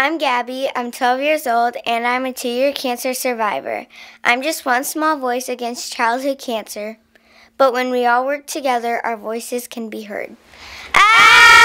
I'm Gabi, I'm 12 years old, and I'm a 2-year cancer survivor. I'm just one small voice against childhood cancer, but when we all work together, our voices can be heard. Ah!